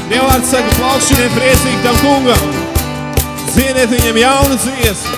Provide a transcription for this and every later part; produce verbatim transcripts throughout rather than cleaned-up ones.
Dievvārds saka, plaukšķiniet priecīgi tam kungam. Dziediet viņam jaunu dziesmu.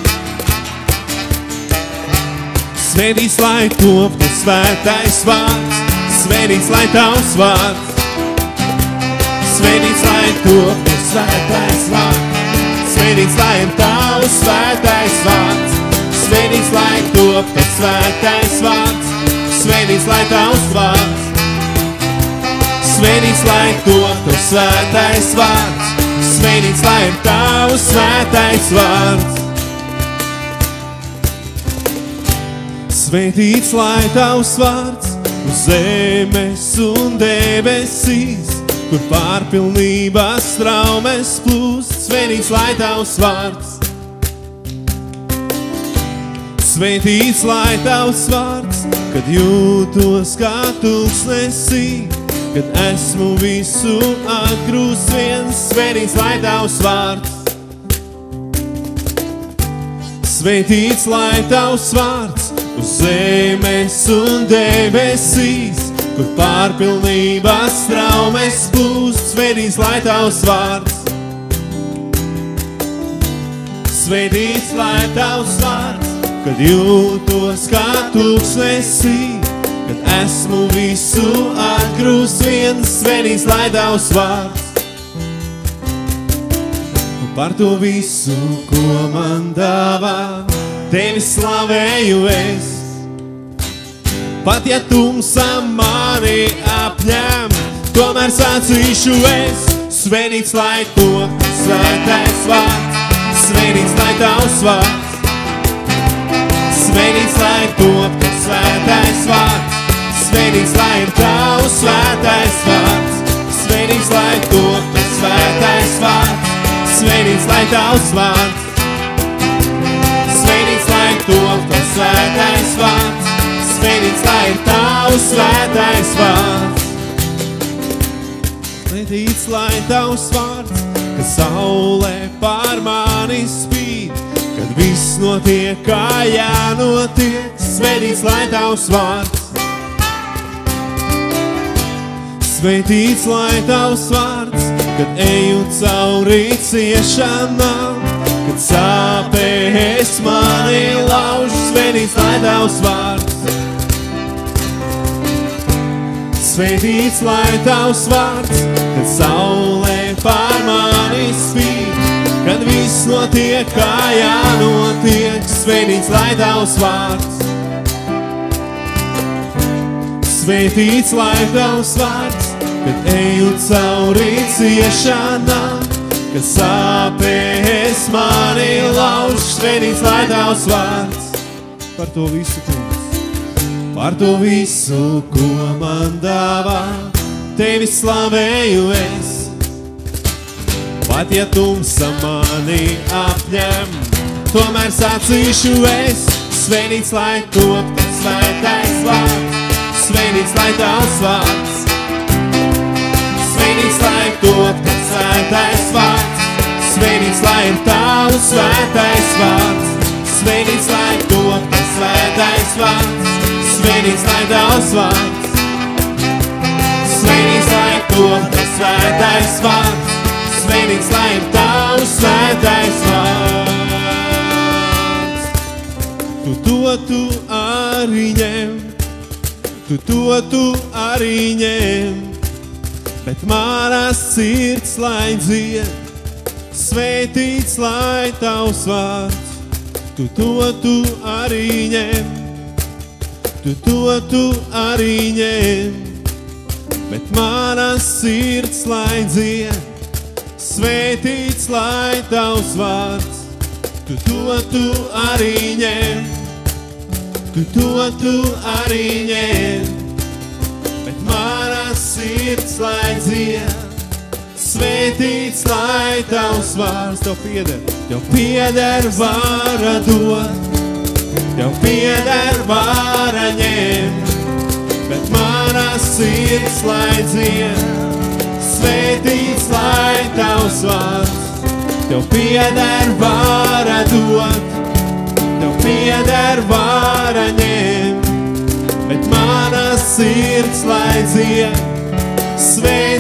Svētīts, lai top tu svētais vārds, svētīts, lai tavs vārds. Svētīts, lai top tu svētais vārds, svētīts, lai ir tavs svētais vārds. Svētīts, lai top tu svētais vārds, svētīts, lai tavs vārds. Svētīts, lai top tu svētais vārds, svētīts, lai ir tavs svētais vārds. Svētīts, lai tavs vārds uz zemes un debesīs, kur pārpilnības traumes plūst. Svētīts, lai tavs vārds. Svētīts, lai tavs vārds, kad jūtos kā tūkstnesī, kad esmu visu atgrūst viens. Svētīts, lai tavs vārds. Svētīts, lai tavs vārds uz zemes un debesīs, kur pārpilnības traumes plūst. Svētīts, lai tavs vārds. Svētīts, lai tavs vārds, kad jūtos kā tūkstnesī, kad esmu visu atgrūst viens. Svētīts, lai tavs vārds. Un par to visu, ko man dāvā, tevi slavēju es. Pat ja tumsa mani apņem, tomēr sacīšu es. Svētīts, lai top svētais vārds, svētīts, lai tavs vārds. Svētīts, lai top svētais vārds, svētīts, lai ir tavs svētais vārds. Svētīts, lai top svētais vārds, svētīts, lai tavs vārds. Svētīts, lai top tavs svētais vārds, svētīts, lai ir tavs svētais vārds. Svētīts, lai tavs vārds, kad saulē pār mani spīd, kad viss notiek, kā jānotiek. Svētīts, lai tavs vārds. Svētīts, lai tavs vārds, kad eju cauri ciešanām, kad sāpēs mani lauž. Svētīts, lai tavs vārds. Svētīts, lai tavs vārds, kad saulē pār mani spīd, kad viss notiek, kā jānotiek. Svētīts, lai tavs vārds. Svētīts, lai tavs vārds, kad eju cauri ciešanām, kad sāpēs mani lauž. Svētīts, lai tavs vārds. Par to visu, kungs, par to visu, ko man dāvā, tevi slavēju es. Pat ja tumsa mani apņem, tomēr sacīšu es. Svētīts, lai top tavs svētais vārds, svētīts, lai tavs vārds. Svētīts, lai top tavs svētais vārds, svētīts, lai ir tavs svētais vārds. Svētīts, lai top tavs svētais vārds, svētīts, lai tavs vārds. Svētīts, lai top tavs svētais vārds, svētīts, lai ir tavs svētais vārds. Tu to tu arī ņem, tu to tu arī ņem, bet manas sirds lai dzied. Svētīts, lai tavs vārds. Tu to tu arī ņem, tu to tu arī ņem, bet manas sirds lai dzied. Svētīts, lai tavs vārds. Tu to tu arī ņem, tu to tu arī ņem, bet manas sirds lai dzied. Svētīts, lai tavs vārds. Tev pieder, tev pieder vara dot, tev pieder vara ņemt, bet manas sirds lai dzied. Svētīts, lai tavs vārds. Tev pieder vara dot, tev pieder vara ņemt, bet manas sirds lai dzied. Svētīts,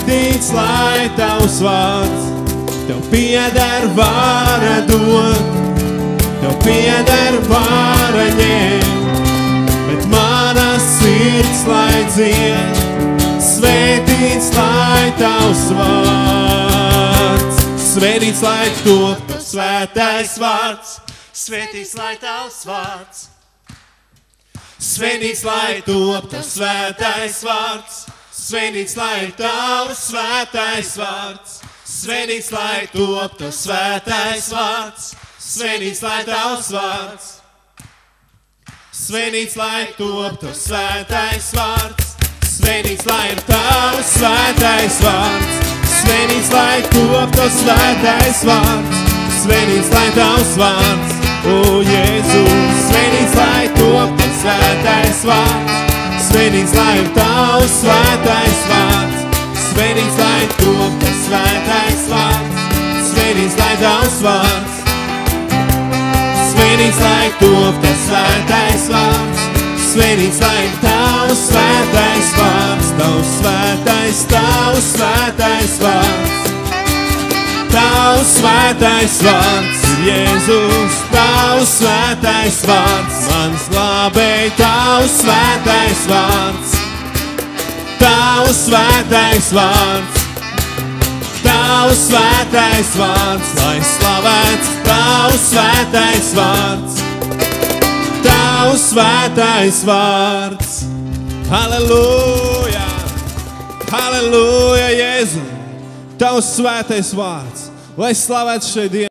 svētīts, lai tavs vārds. Tev pieder vara dot, tev pieder vara ņemt, bet mana sirds lai dzied, svētīts, lai tavs vārds. Svētīts, lai top tavs svētais vārds, svētīts, lai tavs vārds. Svētīts, lai top tavs svētais vārds, svētīts, lai tavs svētais vārds. Svētīts, lai top tavs svētais vārds, svētīts, lai tavs vārds. Svētīts, lai top tavs svētais vārds, svētīts, lai ir tavs svētais vārds. Svētīts, lai top tavs svētais vārds, svētīts, lai tavs vārds. O, Jēzus, svētīts, lai top tavs svētais vārds, svētīts, lai ir tavs svētais vārds. Svētīts, lai top tavs svētais vārds, svētīts, lai tavs vārds. Svētīts, lai top tavs svētais vārds, svētīts, lai tavs svētais vārds, tavs svētais, tavs svētais vārds. Tavs svētais vārds ir Jēzus, tavs svētais vārds, mans glābēj, tavs svētais vārds. Tavs svētais vārds, tavs svētais vārds, lai slavēts tavs svētais vārds, tavs svētais vārds. Halleluja, halleluja, Jēzu, tavs svētais vārds, lai slavēts šeit dienā.